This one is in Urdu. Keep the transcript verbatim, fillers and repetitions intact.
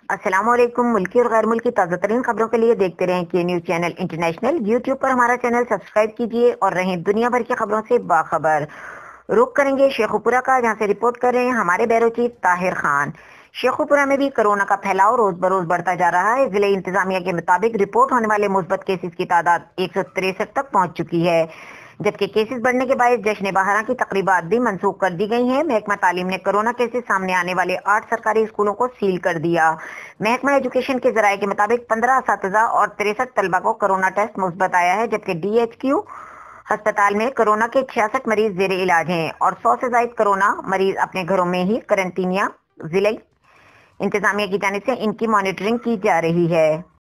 السلام علیکم۔ ملکی اور غیر ملکی تازہ ترین خبروں کے لیے دیکھتے رہیں کے نیوز چینل انٹرنیشنل۔ یوٹیوب پر ہمارا چینل سبسکرائب کیجیے اور رہیں دنیا بھر کی خبروں سے باخبر۔ رخ کریں گے شیخوپورہ کا، جہاں سے رپورٹ کر رہے ہیں ہمارے بیرو چیف طاہر خان۔ شیخوپورہ میں بھی کرونا کا پھیلاؤ روز بروز بڑھتا جا رہا ہے۔ ضلع انتظامیہ کے مطابق رپورٹ ہونے والے مثبت کیسز کی تعداد ایک سو تریسٹھ تک پہنچ چکی ہے، جبکہ کیسز بڑھنے کے باعث جشن بہارا کی تقریبات بھی منسوخ کر دی گئی ہیں۔ محکمہ تعلیم نے کرونا کیسز سامنے آنے والے آٹھ سرکاری اسکولوں کو سیل کر دیا۔ محکمہ ایجوکیشن کے ذرائع کے مطابق پندرہ اساتذہ اور تریسٹھ طلبہ کو کرونا ٹیسٹ مثبت آیا ہے، جبکہ ڈی ایچ کیو ہسپتال میں کرونا کے چھیاسٹھ مریض زیر علاج ہیں اور سو سے زائد کرونا مریض اپنے گھروں میں ہی قرنطینہ۔ ضلع انتظامیہ کی جانب سے ان کی مانیٹرنگ کی جا رہی ہے۔